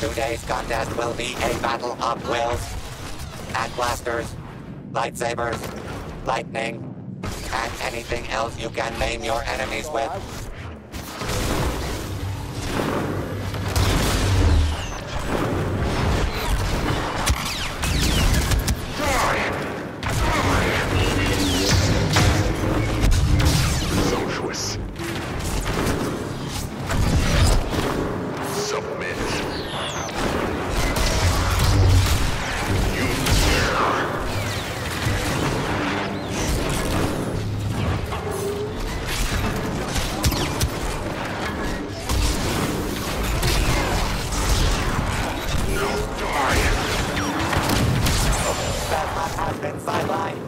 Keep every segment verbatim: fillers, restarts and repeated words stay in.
Today's contest will be a battle of wills. And blasters, lightsabers, lightning, and anything else you can name your enemies with. Sumptuous. Submit. You dare. Now die. Phasma has been sidelined.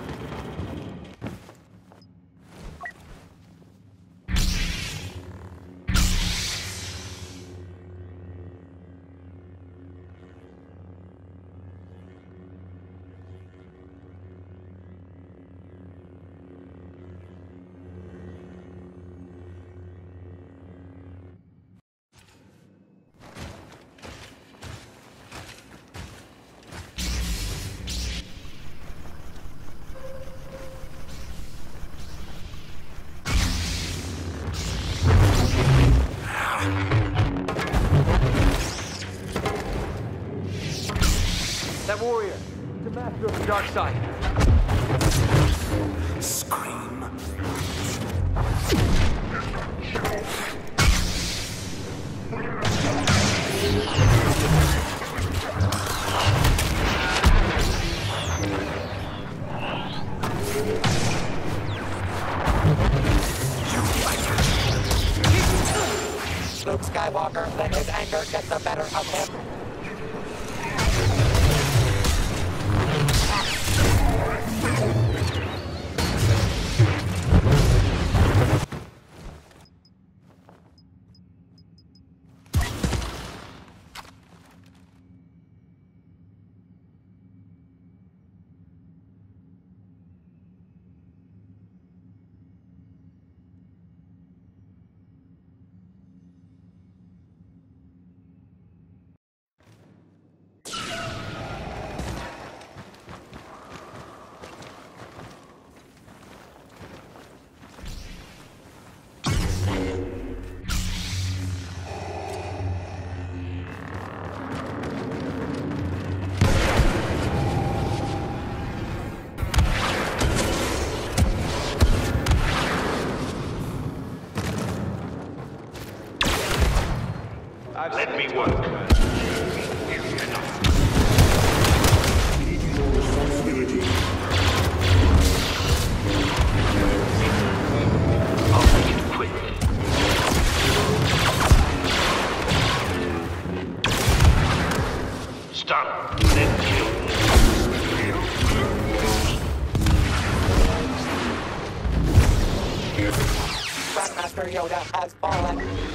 That warrior, the master of the dark side. Scream. Luke Skywalker let his anger get the better of him. Let me work. I'll make it quick. Stun, then kill. Grandmaster Yoda has fallen.